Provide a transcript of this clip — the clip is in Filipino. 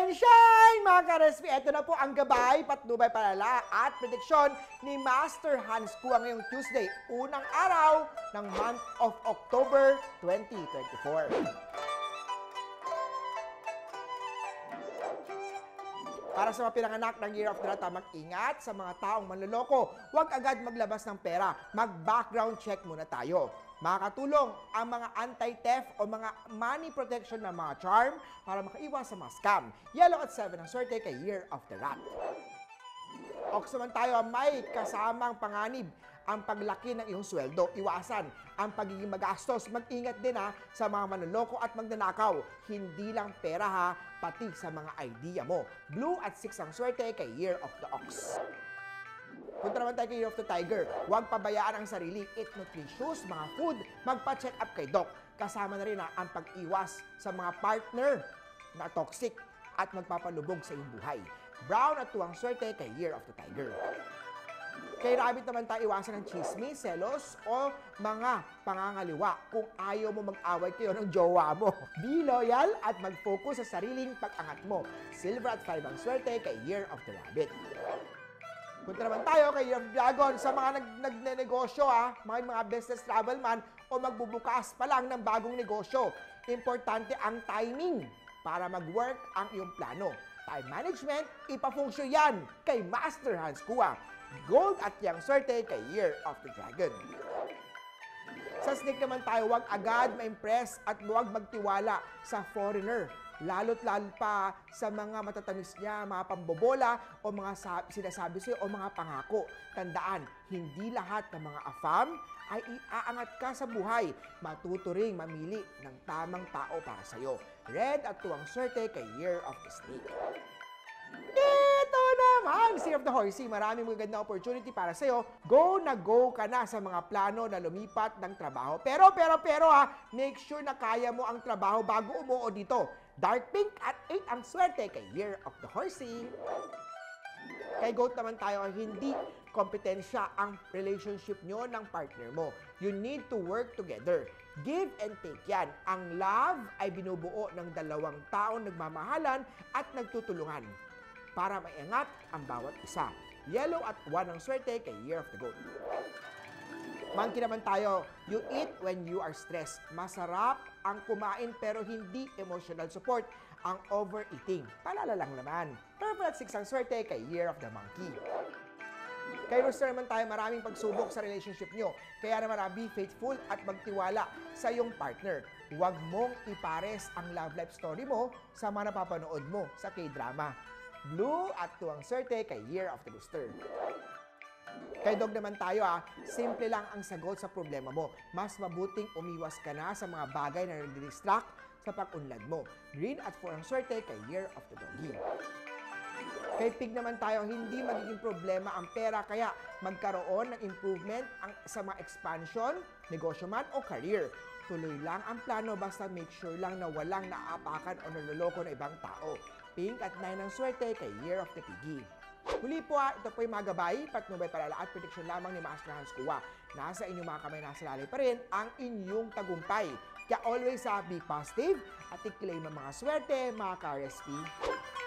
Shine! Mga ka-respi, ito na po ang gabay, patnubay palala at prediksyon ni Master Hans Kua ngayong Tuesday, unang araw ng month of October 2024. Para sa mga pinanganak ng Year of the Rat, mag-ingat sa mga taong manloloko. Huwag agad maglabas ng pera. Mag-background check muna tayo. Makakatulong ang mga anti-theft o mga money protection na mga charm para makaiwas sa mga scam. Yellow at 7 ang swerte kay Year of the Rat. Ox naman tayo, may kasamang panganib ang paglaki ng iyong sweldo. Iwasan ang pagiging magastos. Mag-ingat din sa mga manloloko at magnanakaw. Hindi lang pera pati sa mga idea mo. Blue at 6 ang swerte kay Year of the Ox. Punta naman tayo kay Year of the Tiger. Huwag pabayaan ang sarili. Eat nutritious, mga food. Magpa-check up kay Doc. Kasama na rin ang pag-iwas sa mga partner na toxic at magpapalubog sa iyong buhay. Brown at 2 ang swerte kay Year of the Tiger. Kay Rabbit naman tayo, iwasan ng chismis, selos o mga pangangaliwa kung ayaw mo mag-away kayo ng jowa mo. Be loyal at mag-focus sa sariling pag-angat mo. Silver at 5 ang swerte kay Year of the Rabbit. Punta naman tayo kay Year of the Dragon sa mga nagnenegosyo, mga business travel man o magbubukas pa lang ng bagong negosyo. Importante ang timing para mag-work ang iyong plano. Time management, ipafunksyon yan kay Master Hans Kua. Gold at yang swerte kay Year of the Dragon. Sa snake naman tayo, huwag agad ma-impress at huwag magtiwala sa foreigner. Lalo't lalo pa sa mga matatamis niya, mga pambobola o mga sinasabi sa'yo o mga pangako. Tandaan, hindi lahat ng mga afam ay iaangat ka sa buhay. Matuto ring mamili ng tamang tao para sa'yo. Red at 2 ang swerte kay Year of the Snake. Ito naman, Year of the Horsey. Maraming magandang opportunity para sa'yo. Go na go ka na sa mga plano na lumipat ng trabaho. Pero make sure na kaya mo ang trabaho bago umuo dito. Dark pink at 8 ang swerte kay Year of the Horsey. Kay Goat naman tayo, hindi kompetensya ang relationship nyo ng partner mo. You need to work together. Give and take yan. Ang love ay binubuo ng dalawang taong nagmamahalan at nagtutulungan para maiangat ang bawat isa. Yellow at 1 ang swerte kay Year of the Goat. Monkey naman tayo, you eat when you are stressed. Masarap ang kumain pero hindi emotional support ang overeating. Palala lang naman. Purple at 6 ang swerte kay Year of the Monkey. Kay Rooster naman tayo, maraming pagsubok sa relationship nyo. Kaya naman be faithful at magtiwala sa iyong partner. Huwag mong ipares ang love life story mo sa mga napapanood mo sa K-drama. Blue at 2 ang swerte kay Year of the Rooster. Kay Dog naman tayo, simple lang ang sagot sa problema mo. Mas mabuting umiwas ka na sa mga bagay na nag-distract sa pag-unlad mo. Green at 4 ang swerte kay Year of the Doggy. Kay Pig naman tayo, hindi magiging problema ang pera kaya magkaroon ng improvement sa mga expansion, negosyo man o career. Tuloy lang ang plano basta make sure lang na walang naapakan o naloloko ng ibang tao. Pink at 9 ang swerte kay Year of the Piggy. Huli po ito po yung mga gabay, patnubay palala at prediction lamang ni Master Hans Kua. Nasa inyong mga kamay, nasa lalay pa rin ang inyong tagumpay. Kaya always be positive at i-claim ang mga swerte, mga ka-RSP.